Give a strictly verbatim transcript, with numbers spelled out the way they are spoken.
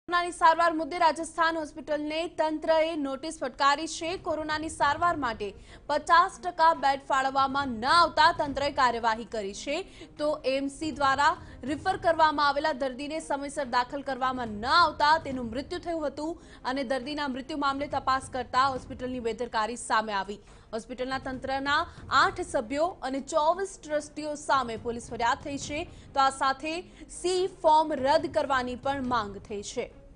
કોરોનાની સારવાર મુદ્દે રાજસ્થાન હોસ્પિટલને તંત્રએ નોટિસ ફટકારી છે। કોરોનાની સારવાર માટે પચાસ ટકા બેડ ફાળવવામાં ન આવતા તંત્રએ કાર્યવાહી કરી છે। તો એમસી દ્વારા રિફર કરવામાં આવેલા દર્દીને સમયસર દાખલ કરવામાં ન આવતા તેનું મૃત્યુ થયું હતું અને દર્દીના મૃત્યુ મામલે તપાસ કરતા હોસ્પિટલની બેદરકારી સામે આવી। હોસ્પિટલના તંત્રના આઠ સભ્યો અને ચોવીસ ટ્રસ્ટીઓ સામે પોલીસ ફરિયાદ થઈ છે। તો આ સાથે સી ફોર્મ રદ કરવાની પણ માંગ થઈ છે।